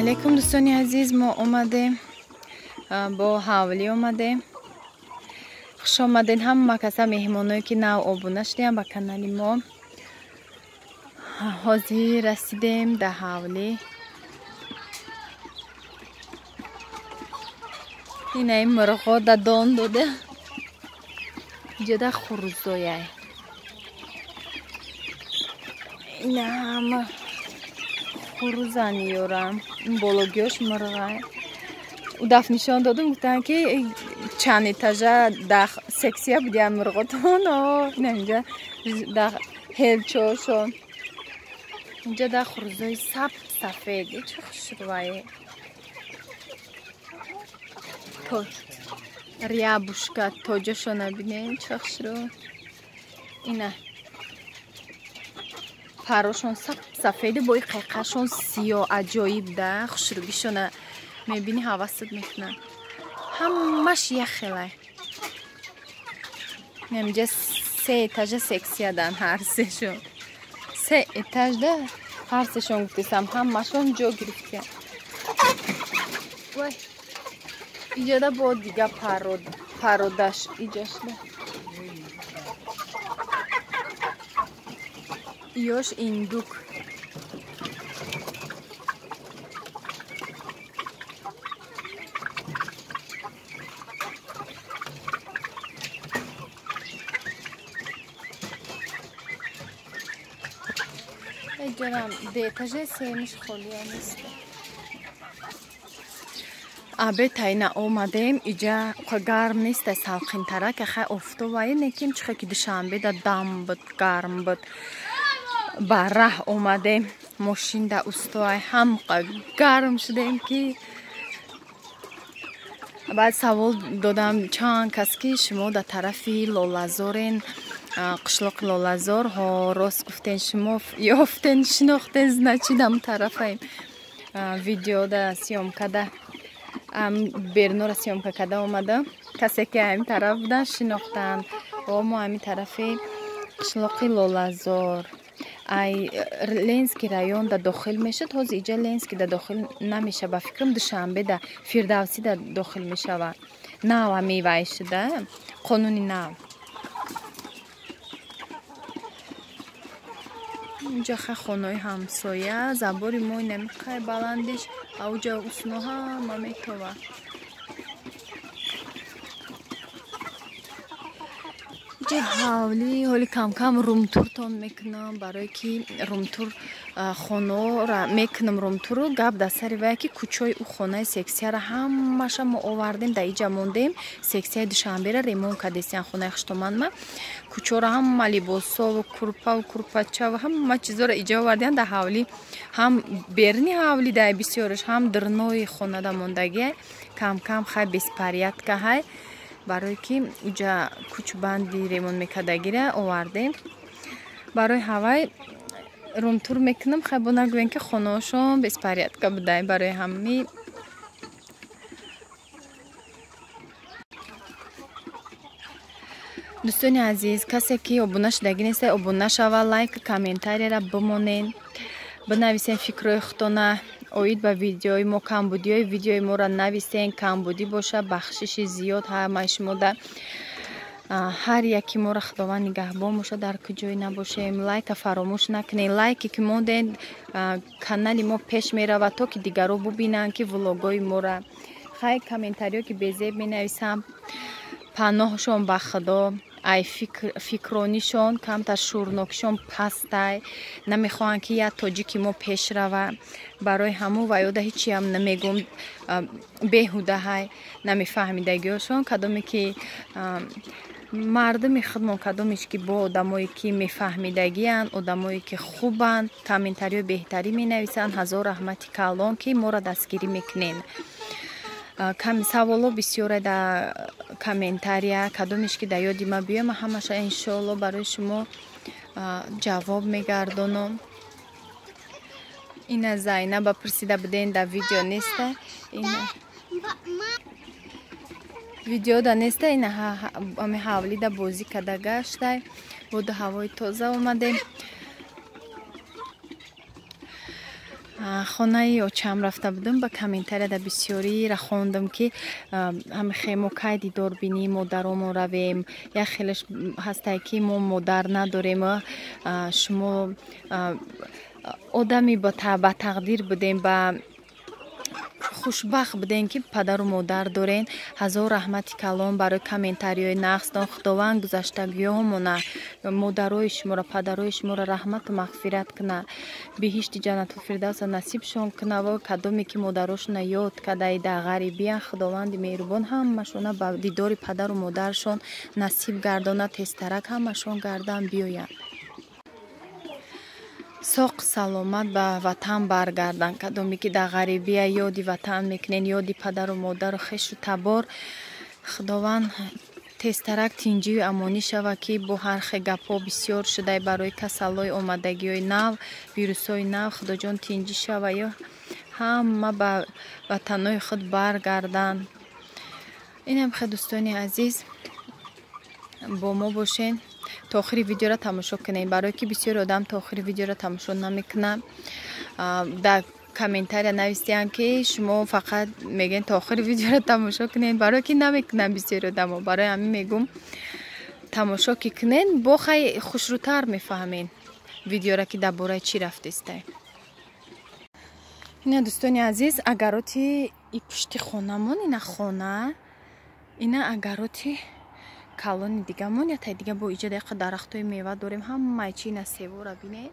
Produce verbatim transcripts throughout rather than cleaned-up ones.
алейкум дустони азиз, мо омадем бо Хавлии омадем. хуш омаден ҳама каса меҳмоное ки нав Обуна шудем ба канали мо. ҳозир расидем да Хавлии. инаи мирғо да дон дода ҷода хурузояй. ина ҳама хурузани ёрам. ин бологиёш мирғай. удаф нишон додум гуфтанд ки чанд этажа да сексия будиан мирғотон. ина инҷа да ҳелчошон. инҷа да хурузои саб сафед. чӣ хушрӯае. рябушка тоҷашона бинем чӣ хушрӯ. ина парошон сафеди бои қайқашон сиё аҷоиб да хушрӯгишона мебини ҳавасат мекунад. ҳамаш яхелай. инҷа се этажа сексия дан ҳар сешон. се этаж да ҳар сешон гуфтисам ҳамашон ҷо гирифтия. вай иҷода бо дига пародаш иҷашда. ёш индук. эҷарам деэтажаи семиш холия нест. абе тайна омадем. иҷа гарм нест салқинтара ки хай офтобае неким чихе ки душанбе да дам буд гарм буд. ба раҳ омадем. мошин да устоай ҳамқа гарм шудем ки баъд савол додам чанд кас ки шумо да тарафи лолазорен қишлоқи лолазор ҳо рост гуфтен шумо ёфтен шинохтен значи дам тарафаем. видео да сёмкада бернора сёмка када омада касе ки ҳамин тараф будан шинохтанд. мо ҳамин тарафи қишлоқи лолазор ай ленский район да дохил мешуд. ҳозир иҷа ленский да дохил намеша. ба фикрам душанбе да фирдавсӣ да дохил мешавад. нав мевай шуда қонуни нав. инҷа хай хонаи ҳамсоя забори мо намиқай баландиш ауҷа усно ҳама метова. ҷи Хавлии ҳоли камкам румтуртон мекунам барое ки румтур хонаро мекунам. румтуру гап да сари вае ки кӯчаи ӯ хонаи сексияро ҳамаша мо овардем да иҷа мондем. сексияи душанбера ремонт кардесиян хонаи Хуштоманума. кӯчаро ҳама либосову курпаву курпачаву ҳама чизоро иҷа овардем да Хавлии. ҳам берни Хавлии да бисёраш ҳам дирнои хонада мондагия камкам хай беспорядка ҳай барое ки уҷа кӯчбанди ремонт мекардагира овардем. барои ҳавай румтур мекунам. хай бо нагӯем ки хонаошон беспорядка будай. барои ҳами дӯстони азиз, касе ки обуна шудагӣ неста обуна шава, лайк комментарияра бимонен, бинависен фикрои худтона оид ба видеои мо. камбудиҳои видеои моро нависен. камбудӣ боша бахшиши зиёд ҳамаи шумо да ҳар яки моро худованд нигаҳбон боша дар куҷое набошем. лайка фаромӯш накунед. лайке ки монден канали мо пеш меравад то ки дигаро бубинанд ки влогои моро. хай комментариҳо ки безеб менависам паноҳшон ба худо. ай фикронишон камтар шӯрнокишон пастай намехоҳанд ки як тоҷики мо пеш рава. барои ҳамун ваёда ҳичиам намегум беҳуда ҳай намефаҳмидагиошон кадоме ки мардуми худмон кадомеш ки бо одамое ки мефаҳмидагиянд одамое ки хубанд комментариҳои беҳтарӣ менависанд. ҳазор раҳмати калон ки моро дастгирӣ мекунед. саволо бисёре да комментария кадомеш ки да ёди ма биём ҳамаша иншоалло барои шумо ҷавоб мегардонам. ина Зайнаба пурсида буден да видео неста. ина видео да неста. ина ҳами Хавлӣ да бозӣ када гаштай боду ҳавои тоза омадем. хонаи очам рафта будам ба комментарияда бисёриро хондам ки ҳами хемо кай дидор бинӣ модаромо равем як хелеш ҳастае ки мо модар надорем шумо одами ба тақдир будем ба хушбахт будем ки падару модар дорен. ҳазор раҳмати калон барои комментариҳои нақсдон. худованд гузаштагиҳомона модарои шуморо падарои шуморо раҳмату мағфират куна, биҳишти ҷаннатулфирдавса насибшон куна ва кадоме ки модарошона ёд кадаи дар ғарибиян худованди меҳрубон ҳамашона ба дидори падару модаршон насиб гардона, тезтарак ҳамашон гардан биёянд. соқ саломат ба ватан баргардан. кадоме ки дар ғарибия ёди ватан мекунен, ёди падару модару хешу табор, худованд тезтарак тинҷию амонӣ шава ки бо ҳархе гапҳо бисёр шудай барои касалҳои омадагиҳои нав, вирусҳои нав худоҷон тинҷӣ шава, ё ҳама ба ватанҳои худ баргарданд. инам хе дустони азиз, бо мо бошен, то охири видеоро тамошо кунед, барое ки бисёри одам то охири видеоро тамошо намекунанд. дар комментария нависиянд ки шумо фақат мегӯед то охири видеоро тамошо кунед, барое ки намекунанд бисёри одамо. барои ҳамин мегӯм тамошо ки кунед бо хай хушрӯтар мефаҳмед видеоро ки дар бораи чӣ рафтестай. ина дӯстони азиз, агароти и пушти хонамон, ина хона, ина агароти калони дигамон, ятай дига бо иҷа деқа дарахтои мева дорем. ҳамаи чи ина севора бинед,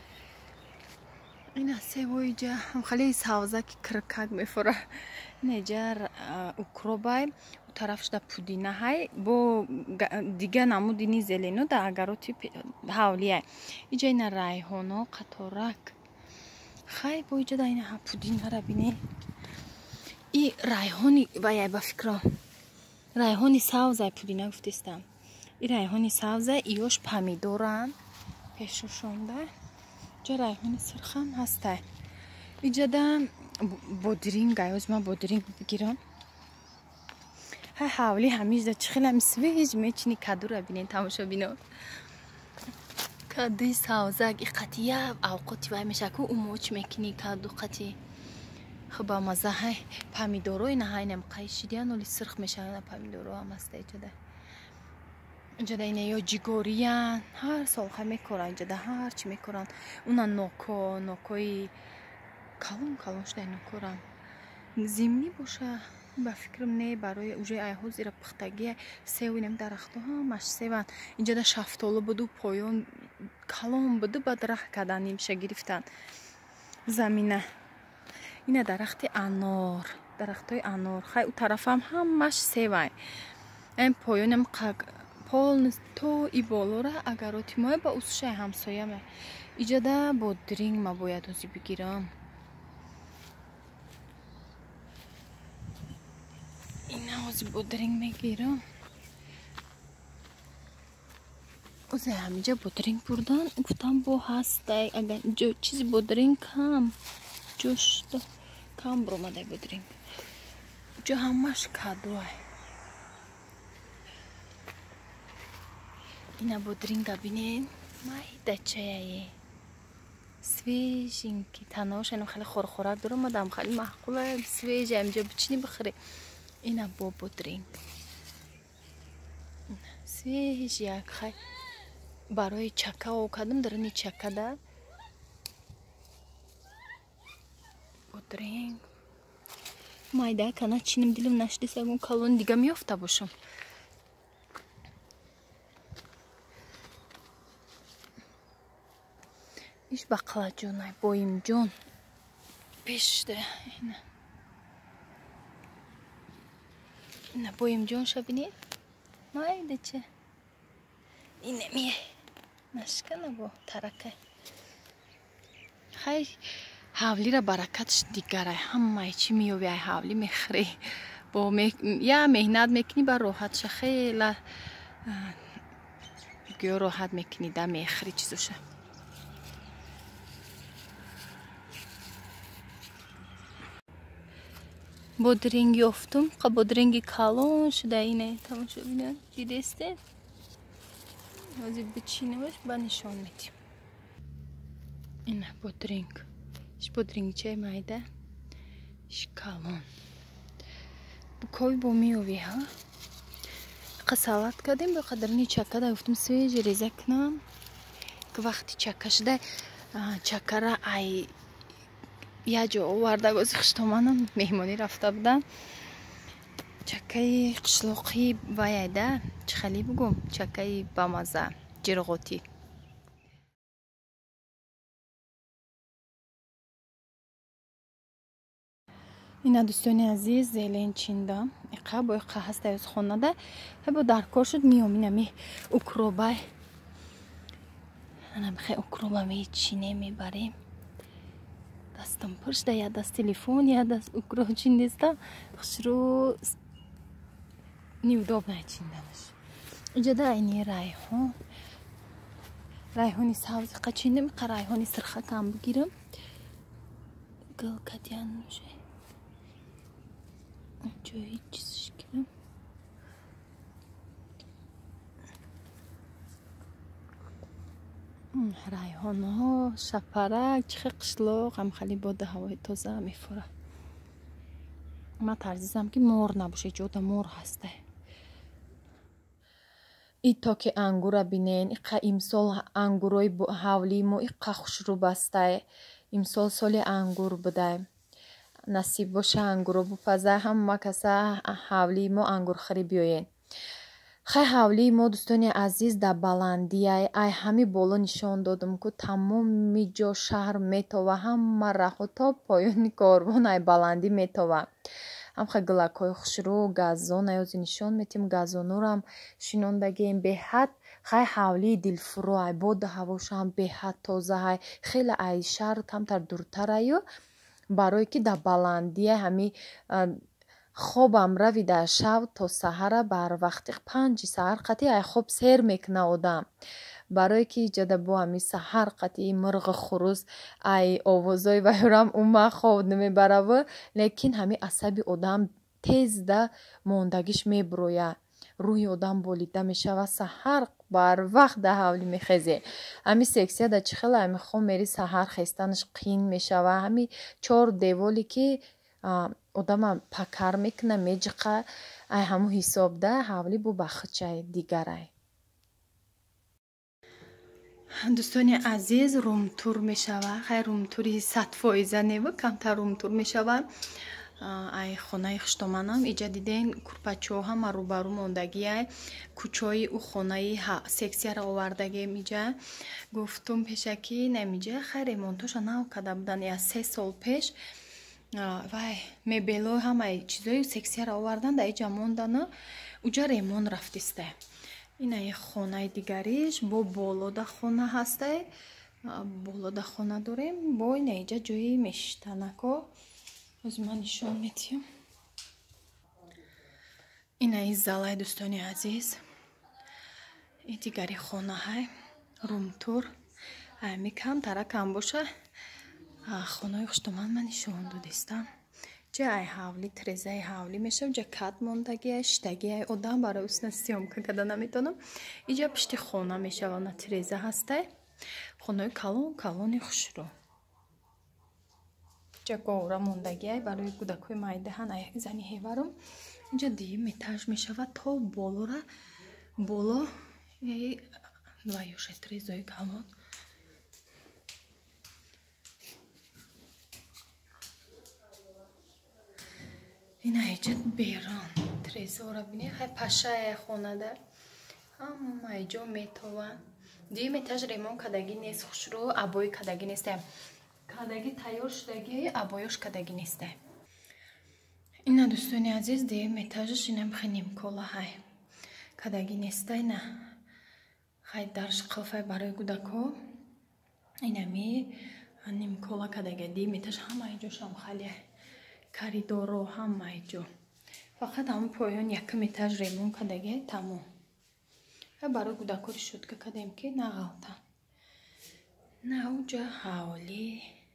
ина сево иҷа ҳамхали савза ки киркак мефора, ина иҷа укробай, у тарафшда пудина ҳай бо дига намудини зелену да агароти ҳавлия, иҷа ина райҳоно қаторак хай бо иҷа да ина пудинара бинед. и райҳони ваяй ба фикро райҳони савзай пудина гуфтестам. и райҳони савзай иёш помидоран пешушонда, иҷа райҳони сирхам ҳастай. иҷада бодрингай, оз ман бодринг бигирам. ҳай ҳавли ҳамиҷда чӣ хелам свеж мечини кадура бинед, тамошо бино. кадуи савзак и қатия авқоти вай меша ку умоч мекини каду қати хуба маза. ҳай помидоро ина ҳайнам қайшидиян оли сирх мешавана помидоро ҳам ҳаста иҷада. иҷада ина ё ҷигориян, ҳар сол хай мекоран иҷада ҳар чӣ мекоран. уна ноко, нокои калон калон шудай нокорам. зимнӣ боша ба фикрам не барои уже айҳо зира пухтагия сев инам дарахтҳо ҳамаш севан. иҷада шафтолу буду поён калон буду ба дарахт кардан нимша гирифтан замина. ина дарахти анор, дарахтои анор хай у тарафам ҳамаш севай. ин поёнам полнис то и болора агароти моя ба усшай ҳамсояме. иҷада бодринг ма бояд ози бигирам. ина ози бодринг мегирам. ози ҳамиҷа бодринг бурдан гуфтам бо ҳастай агар ҷо чизи бодринг кам ҷошда кам буромадай бодринг. ҷо ҳамаш кадуай. ина бодринга бинед майдачае свеженьки, таношанам хеле хорхорак дуромадам, хеле маъқула свежа амҷо бичини бихӯре. ина бо бодринг свеж як хай барои чака овкадам дарани чакада бодринг майда кана чиним дилам наштисагун калон дига меёфта бошам. иш бақлаҷонай боимҷон пешда ина ина боимҷон шабинед майдача ина ми нашкана бо тарака. хай ҳавлира баракатш дигарай, ҳамаи чӣ меёви ай ҳавли мехӯре, бо я меҳнат мекунӣ ба роҳатша хела гӯё роҳат мекунӣ да мехӯри чизоша. бодринг ёфтум, қа бодринги калон шуда ина тамошо бинед дидесте. ҳозир бичинамаш ба нишон медим. ина бодринг Шпудринче майда. Шкалон. Букой бомиови ха. Салат кардем ба қадарни чака да гуфтам свежи реза кунам ки вақти чака шуда чакара ай я ҷо оварда бози хуштоманум меҳмонӣ рафта будам чакаи қишлоқи ваяйда чӣ хали бугум чакаи бамаза ҷирғотӣ ина дӯстони азиз зелен чиндам иқа бо иқа ҳаста ёз хонада ҳабо дар кор шуд миём инами укробай ана бихай укроба мечине мебарем дастам пушта я даст телефон я даст укроб чиндеста хушру неудобно чиндамаш иҷада айни райҳон райҳони савз иқа чиндам иқа райҳони сирха кам бигирам галкадян муше ҷои чизш кирам райҳонҳо шапарак чихи қишлоқ ҳам хали бода ҳавои тоза мефура ма тарзизам ки мор набоше ҷода мор ҳаста ито ки ангура бинен иқа имсол ангурои ҳавлии мо иқа хушрӯ бастай имсол соли ангур будай насиб боша ангуро бупаза ҳама каса ҳавлии мо ангурхӯрӣ биёен хай ҳавлии мо дӯстони азиз да баландияй ай ҳами боло нишон додум ку тамоми ҷо шаҳр метова ҳама раҳо то поёни корвон ай баландӣ метова ҳам хай гулакҳои хушрӯ газон аёзи нишон метим газонурам шинондагем беҳад хай ҳавлии дилфурӯ ай бода ҳавошам беҳад тоза ай хеле ай шаҳр камтар дуртар аю барое ки да баландия ҳами хобам равида шав то саҳара бар вақти панҷи саҳар қатъи ай хоб сер мекуна одам барое ки ҷада бо ҳами саҳар қатъи мурғи хурӯз ай овозои вайрам ума хоб намебараву лекин ҳами асаби одам тезда мондагиш мебуроя рӯҳи одам болида мешава саҳар бар вақт да ҳавлӣ мехезе ҳами сексия да чӣ хела ҳами хом мери саҳар хестанаш қин мешава ҳами чор деволи ки одама пакар мекуна меҷиқа ай ҳаму ҳисобда ҳавлӣ бу бахчай дигарай дӯстони азиз румтур мешава хай румтури сад фоиза неву камтар румтур мешава ай хонаи хуштоманум иҷа диден курпачо ҳама рӯбарӯ мондагиай кӯчои ӯ хонаи сексияро овардагем иҷа гуфтум пешаки намиҷа хай ремонтоша нав када будан я се сол пеш вай мебело ҳамаи чизои сексияро овардан да иҷа мондану уҷа ремон рафтистай ина е хонаи дигариш бо болода хона ҳастай болода хона дорем бо ина иҷа ҷои мештанако ози ман нишон метиҳам ина и залай дӯстони азиз и дигари хонаҳай румтур ами камтара кам боша хонаи хуштоман ман нишон додистам ҷа ай ҳавлӣ трезаи ҳавлӣ мешав ҷа кат мондагиай штагиай одам барои усна сёмка када наметонам иҷа пишти хона мешава на треза ҳастай хонаи калон калони хушрӯ ҷа гора мондагиай барои кӯдакҳои майдаҳан ай зани ҳеварум иҷа дим этаж мешава то болора боло ваюша трезаи калон ина иҷа берон трезора бинед хай пашае хонада ҳама иҷо метова дим этаж ремон кадаги нест хушрӯ абои кадаги нестаем кадаги тайёр шудаги абоёш кадаги нестай ина дӯстони азиз дем этажаш ина бихай нимкола ҳай кадаги нестай на хай дарш қилфай барои кӯдакҳо инами нимкола кадаги дем этаж ҳама иҷошам хали коридоро ҳама иҷо фақат ҳамун поён якум этаж ремон кадаги тамом барои кӯдакҳо решотка кадем ки нағалта науҷа ҳавлӣ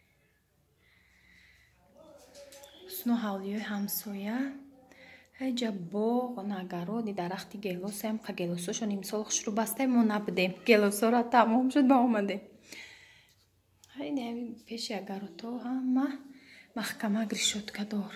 усну ҳавлиёи ҳамсоя ҳаҷа боғ нагароди дарахти гелосаем қа гелосошон имсол хушрӯ бастай мо набудем гелосора тамом шуд ба омадем خیلی پیش اگر تو هم محکمه گریشت کدار.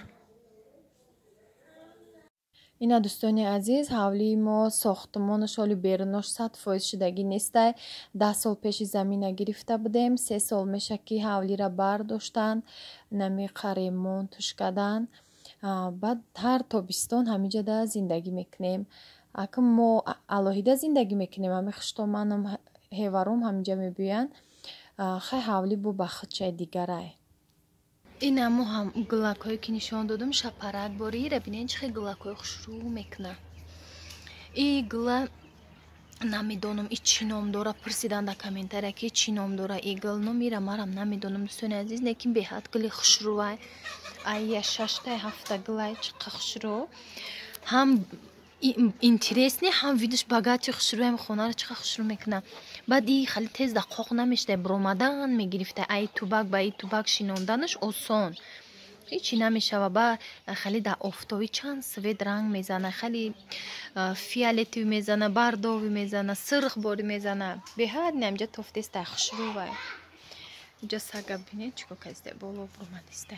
اینا دوستانی عزیز حوالی ما ساختمانش حالی بیرونش صد فایز شدگی نیسته. ده سال پیش زمین گرفته بودیم. سه سال میشه که حوالی را برداشتن نمی قریمون توش کردن. بعد هر تابستان همینجا ده زندگی میکنیم. اکم ما الهیده زندگی میکنیم. همی خوشتومانم هیوارم همینجا میبین. خیلی حوالی بو بخچه دیگره. این همو هم گلاک هایی که نشان دادم شپرک باری را بینین چه گلاک های خوشرو میکنه. این گلا نمیدونم ای چی نام داره پرسیدن در کامنتاری که چی نام داره این گل نمیره مرم نمیدونم دوستان عزیز لیکن به حد گلی خوشروه ای شش تا هفت گلای چه خوشرو هم اینترس نه هم ویدیوش باگاتی خوشرو هم خونه را چه خوشرو میکنه. بعد این خیلی تیز دقیق نمیشه برومدن میگرفته ای توبک با ای توبک شینوندنش آسان هیچی نمیشه و با خیلی در افتاوی چند سوید رنگ میزنه خیلی فیالتی میزنه بارداوی میزنه سرخ باری میزنه به حد نمیجا توفتیست در خوشرو و اینجا سگه بینید چکو کزده بالا برومدیسته.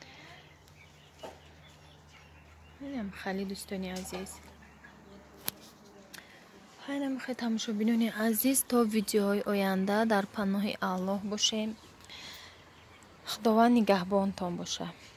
اینم خیلی دوستانی عزیز خیلی خیلی تماشا بینونی عزیز تا ویدیوهای آینده در پناه الله باشیم. خداوند نگهبانتان باشه.